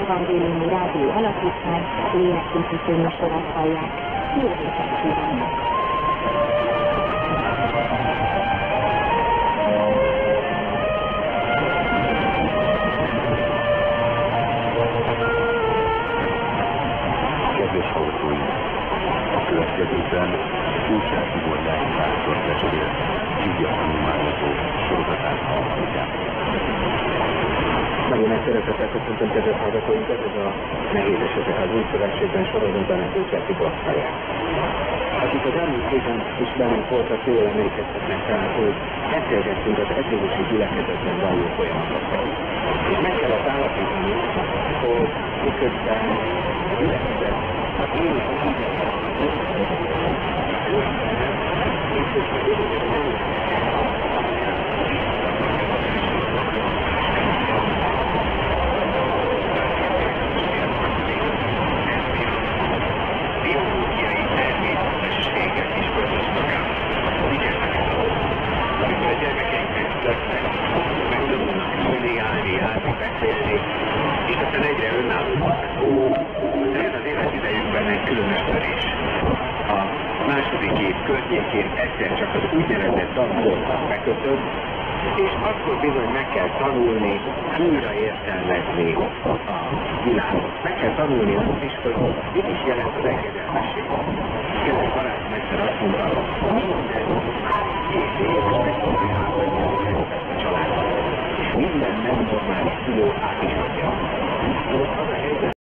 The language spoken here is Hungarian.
Evangéliumi Rádió Alapítvány lélekültető műsorát hallják. Jó éjszakát kívánok! Kedves hallgatóink! A következőkben Kulcsár Tibor lelkipásztor testvér Biblia tanulmányozó sorozatát hallhatják. Nagyon nagy szeretettel köszöntöm kedves hallgatóinkat, ez a Nehéz esetek az Új Szövetségben sorozatban a Kulcsár Tibor hallják. Akik az elmúlt héten is velünk voltak, jól emlékeztetnek rá, hogy beszélgettünk az efézusi gyülekezetben zajló folyamatokról. És meg kellett állapítani, hogy miközben a gyülekezet az élik a hívekkel, biológiai természetességet is közös magában. Amikor a gyermekeink megszületnek, megtanulnak ülni, állni, járni, beszélni, és aztán egyre önállóbbak. Ez az életidejükben egy különös törés. A második év környékén egyszer csak az úgynevezett tanulókat bekötött, és akkor bizony meg kell tanulni, újra értelmezni a világot. Meg kell tanulni azt is, hogy mit is jelent az engedelmesség. Kedves barátom egyszer azt mondta, minden már 2 éves megtanulni a családban, és minden nem normális szülő át is adja. Az a helyzet,